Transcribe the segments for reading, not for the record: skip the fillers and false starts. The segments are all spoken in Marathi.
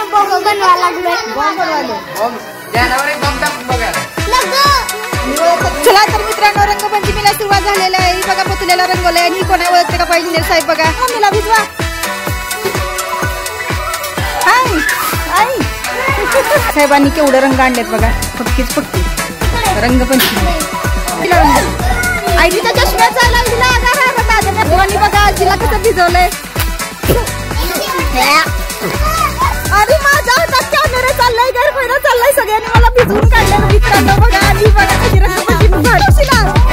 बॉम्ब बनवा लागलोय. चला तर मित्रांनो रंगपंचमीला सुरुवात झालेला आहे. बघा पुतल्याला रंगवलंय आणि कोणा ओळखते का पाहिजे साहेब बघा मम्मीला भिजवा. साहेबांनी केवढं रंग आणलेत बघा पक्कीच पक्की रंगपंचमी आईच्या चष्म्याचा बघा आजीला कसं भिजवलंय. अरे माझा हातात कॅमेरा चाललाय गैरफायदा चाललाय सगळ्यांनी मला भिजवून काढलं मित्रांनो बघा. आणि बघा कशी रंगपंचमी भारी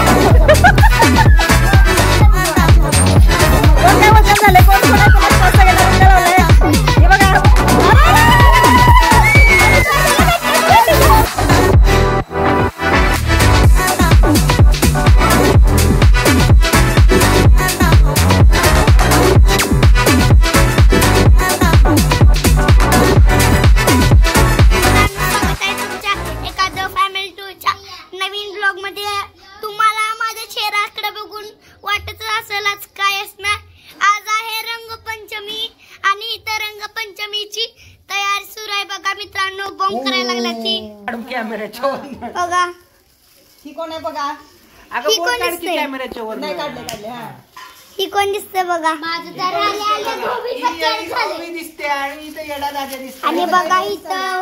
कोणत्या वजन झाले कोण कोणा सगळ्यांना रंग लावलाय हे बघा. नवीन ब्लॉग मध्ये तुम्हाला माझ्या चेहऱ्याकडे बघून वाटत असेलच काय असणार. आज आहे रंगपंचमी आणि इतर रंगपंचमीची तयारी सुरू आहे बघा मित्रांनो. बॉम्ब करायला लागला ती बघा. ही कोण आहे बघा. ही कोण दिसते नाही काढले हा. ही कोण दिसते बघा. आणि बघा इथं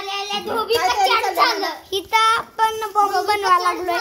इथं पण बॉम्ब बनवा लागलोय.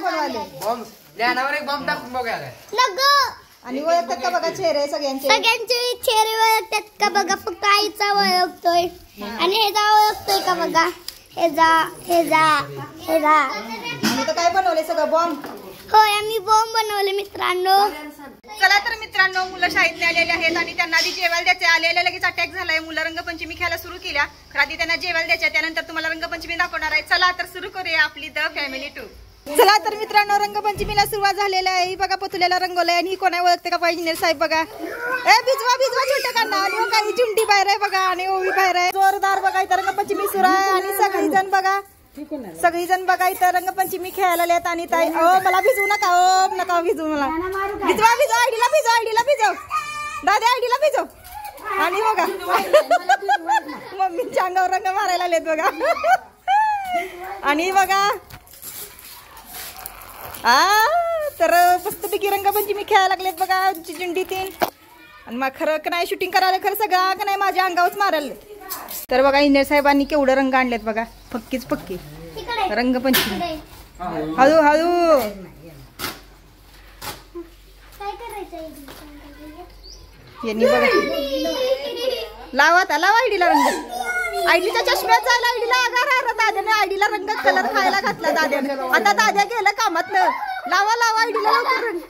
आणि ओळखतात का बघा चेहरे सगळ्यांचे चेहरे ओळखतात का बघा. फक्त आईचा ओळखतोय आणि हेजा ओळखतोय का बघा. हेजा काय बनवले सगळं बॉम्ब. होय आम्ही बॉम्ब बनवले मित्रांनो. चला तर मित्रांनो मुलं शाळेतले आलेले आहेत आणि त्यांना आधी जेवायला द्यायचे. आलेल्या लगेच अटॅक झालाय. मुलं रंगपंचमी खेळायला सुरू केल्या. खरं आधी त्यांना जेवायला द्यायच्या त्यानंतर तुम्हाला रंगपंचमी दाखवणार आहे. चला तर सुरू करूया आपली द फॅमिली टू. चला तर मित्रांनो रंगपंचमीला सुरुवात झालेली आहे. बघा पुतल्याला रंगवलंय आणि कोणा ओळखते का पाहिजे साहेब बघा. भिजवा छोट्या कांदा आणि काही झुंडी बाहेर आहे बघा आणि ओवी बाहेर आहे. जोरदार बघा इथं रंगपंचमी सुरू आहे आणि सगळीजण बघा इथं रंगपंचमी खेळायला आल्यात. आणि ताई मला भिजवू नका भिजवू मला भिजवा आयडीला भिजव दादा आयडीला भिजव. आणि बघा मम्मीच्या अंगावर रंग मारायला आलेत बघा. आणि बघा तर मस्तपैकी रंगपंचमी खेळायला लागलेत बघा झुंडीतीन. आणि मग खरं का नाही शूटिंग करायला खरं सगळं का नाही माझ्या अंगावरच मारायला. तर बघा इंजिनियर साहेबांनी केवढं रंग आणलेत बघा पक्कीच पक्की रंगपंचमी. हळू यांनी बघा लावा आयडीला रंग. आयडीच्या चष्म्यात जायला आयडीला दाद्याने आयडीला रंग कलर खायला घातला दाद्याने. आता दाद्या गेलं कामातलं. लावा आयडीला लवकर रंग.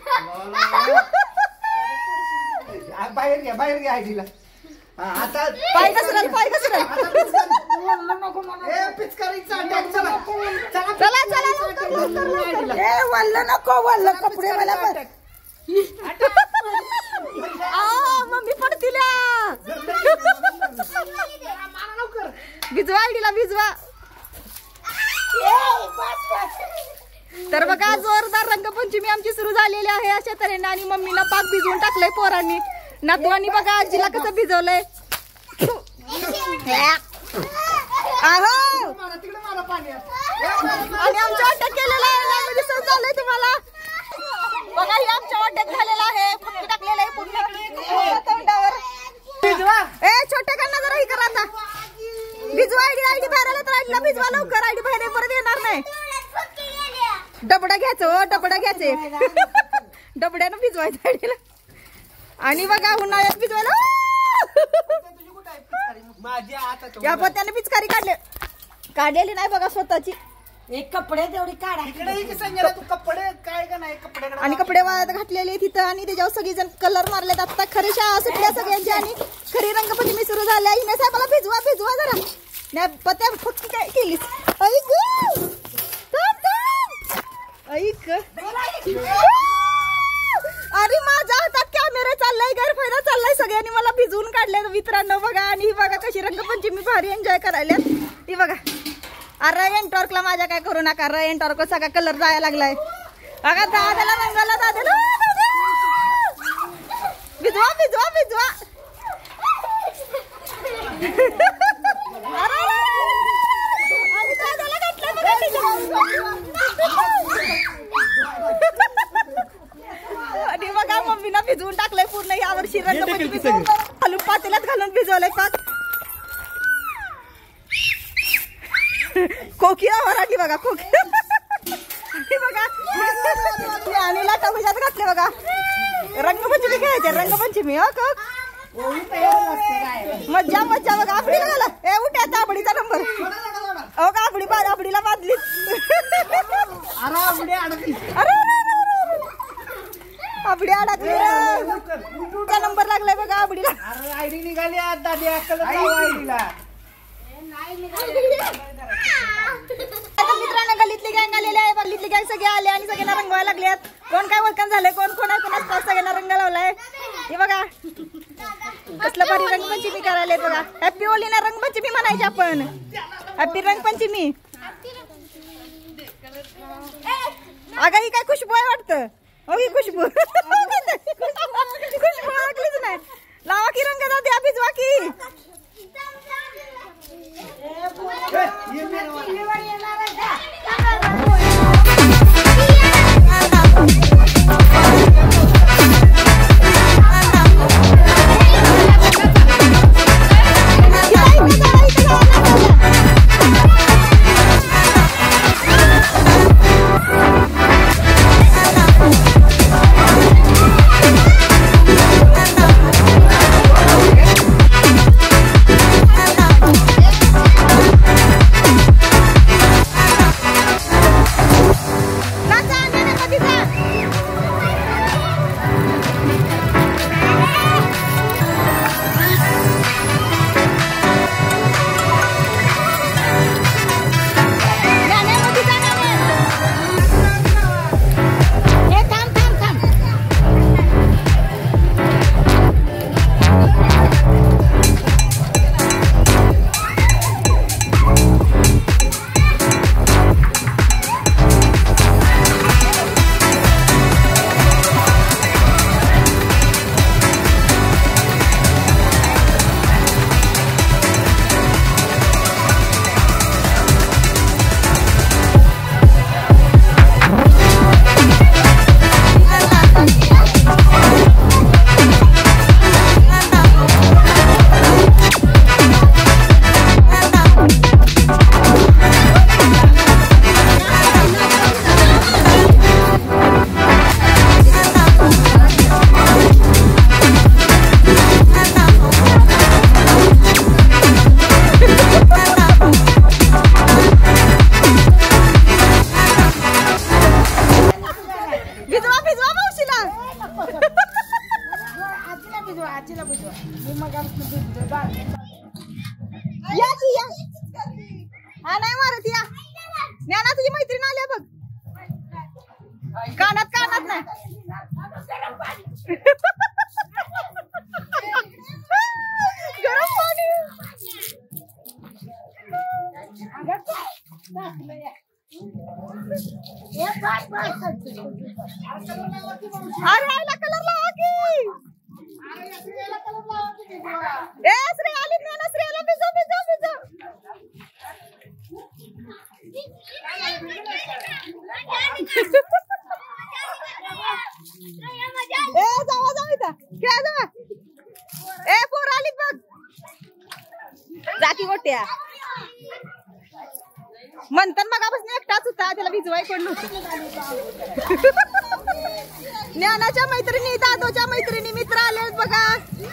बाहेर घ्या आयडीला. आता पाय कसरल वल्ल नको वल्ल कपडे मला मम्मी पडतील. भिजवा आयडीला भिजवा. तर बघा जोरदार रंगपंचमी आमची सुरू झालेली आहे अशा तऱ्हेने. आणि मम्मीला पाक भिजवून टाकलंय पोरांनी. नातवानी बघा आजीला कसं भिजवलंय. आणि आमच्या वाट्यात केलेलं आहे झालंय तुम्हाला बघा. हे आमच्या वाट्यात झालेलं आहे. फक्त टाकलेलं आहे पूर्ण तोंडावर. छोट्या कांना जरा ही करा आता. भिजवा आयडी बाहेर आला तर आयडीला भिजवा लवकर. आयडी बाहेर परत येणार नाही. डबडा घ्यायचं डबडा घ्यायचे डबड्यानं भिजवायचं आयडीला. आणि बघा उन्हाळ्यात भिजवायला या पोत्याने पिचकारी काढलेली नाही बघा स्वतःची. एक कपडे तेवढी काढा कपडे काय का नाही कपडे. आणि कपडे वाळत घातलेले तिथं. आणि त्याच्यावर सगळीजण कलर मारलेत. आता खरी शाळा सुटल्या सगळ्यांची आणि खरी रंगपंचमी सुरू झाली. हिने साहेबाला भिजवा जरा. नाही पत्या फक्त काय केलीस ऐक. अरे माझ्या हातात कॅमेरा चाललाय गैरफायदा चाललाय. सगळ्यांनी मला भिजवून काढले मित्रांनो बघा. आणि ही बघा कशी रंगपंचमी भारी एन्जॉय करायला. ही बघा अरे एनटॉर्कला माझ्या काय करू नका. एनटॉर्क सगळा कलर जायला लागलाय. अगं दादाला रंगाला दादाला भिजवा मम्मीनं भिजवून टाकलंय पूर्ण यावर्षी रंगपंचमी घालून पातेल्यात घालून भिजवलंय पाक. खोकी वराठी बघा खोकी बघा आणि लाटा भुजात घातले बघा. रंगपंचमी खेळायचे रंगपंचमी. हो का मज्जा मज्जा बघा. आपडीला झाला ए उठ्या आपडीचा नंबर. हो का आपडीला बांधली. अरे आपडी अडकली का नंबर लागलाय बघा आपडीला. आयडी निघाली आज दादी आयडीला. मित्रांनो गल्लीतली गँग आलेली आहे. गल्लीतली गँग सगळे आले आणि सगळ्यांना रंगवायला लागल्यात. कोण काय वळखण झालंय कोण कोण आहे कोणाच सगळ्यांना रंग लावलाय. हे बघा कसलं भारी रंगपंचमी करायला बघा. हॅपी होली ना रंगपंचमी म्हणायची आपण. हॅपी रंगपंचमी. अगं ही काय खुशबू आहे वाटतं. हो ही खुशबू खुशबू ओळखलीच नाही. लावा की रंग द्या भिजवा की. हा नाही मारत या. ज्ञाना तुझी मैत्रीण आल्या बघ. कानात कानात नाही. गरम पाणी. अरे आला कलर लावा की. ए श्री आली ज्ञाना श्रीला भिजव भिजव भिजव. ए जावा जाऊ इथं खेळा जावा. ए पोर आलीत बघ. जाकी गोट्या म्हणतात मगापासून एकटाच होता त्याला भिजवाय कोण नव्हतं. ज्ञानाच्या मैत्रिणी दादोच्या मैत्रिणी मित्र आले बघा.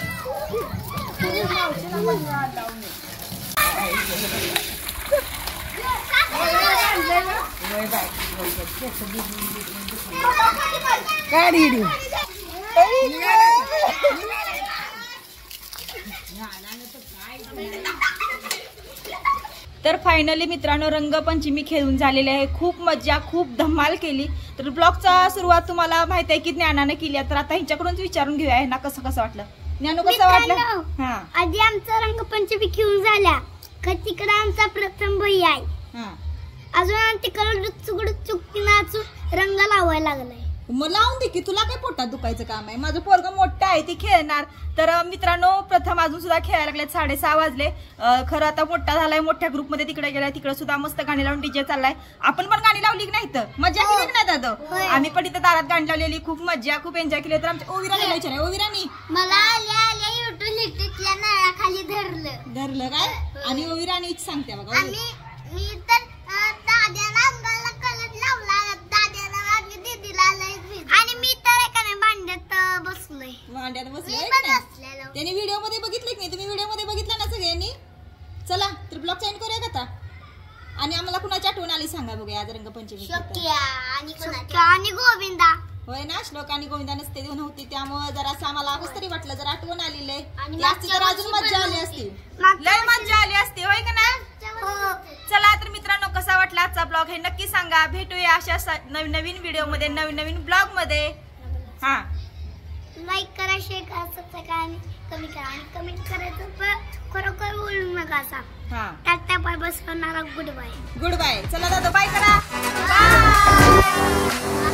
तर फायनली मित्रांनो रंगपंचमी खेळून झालेली आहे. खूप मज्जा खूप धमाल केली. तर ब्लॉगचा सुरुवात तुम्हाला माहिती आहे की ज्ञानाने केली. तर आता ह्यांच्याकडूनच विचारून घेऊया ना कसं कसं वाटलं. ज्ञानू कसं वाटलं. हा आधी आमचा रंगपंचमी खेळून झाल्या का तिकडे आमचा प्रथम भाई आहे. अजून तिकडे चुकड चुकती नाचून रंग लावायला लागलाय. मग लावून दे की, तुला काय पोटात दुखायचं काम आहे? माझं पोरगं मोठं आहे, ती खेळणार. तर मित्रांनो, प्रथम अजून सुद्धा खेळायला लागलेत. 6:30 वाजले. खरं आता मोठा झालाय, मोठ्या ग्रुपमध्ये तिकडे गेलाय. तिकडे सुद्धा मस्त गाणी लावून डीजे चाललाय. आपण पण गाणी लावली की नाही तर मजा केली की नाही दादा? आम्ही पण इथं दारात गाणी लावलेली, खूप मजा, खूप एन्जॉय केली. तर आमच्या ओविराला विचार आहे, ओविरानी मला आल्या आल्या युट्यूबच्या नळाखाली धरलं काय? आणि ओविरानी सांगते बघा. आणि मी तर दाद्याला अंगाला कलर लावला, दाद्याला आणि दीदीला आणि मी तर एका भांड्यात बसलोय. भांड्यात बसलोय मी की पण नाही? बसलेलो. त्यांनी व्हिडिओ मध्ये बघितलं की नाही? तुम्ही व्हिडिओ मध्ये बघितलं ना सगळ्यांनी? चला तर ब्लॉग सेंड करूया का आता? आणि आम्हाला कुणाची आठवण आली सांगा बघूया आज रंगपंचमी. शोक्या आणि गोविंदा. होय ना, श्लोक आणि गोविंदा नसते नव्हती, त्यामुळे जरा असं आम्हाला कस तरी वाटलं, जर आठवण आलेली आहे. आणि ती असती तर अजून मजा आली असती, मागच्या लय मजा आली असती, होय का नाही? चला तर मित्रांनो, कसा वाटला आजचा ब्लॉग हे नक्की सांगा. भेटूया अशा नवीन व्हिडिओ मध्ये, नवीन ब्लॉग मध्ये. हा, लाईक करा, शेअर करा, सबस्क्राईब करा आणि कमी करा. आणि कमेंट करायचं पण खरोखर बोलू नका असा. हा, टाटा बाय बस करणारा गुड बाय. Good bye. चला दादा, बाय करा. बाय.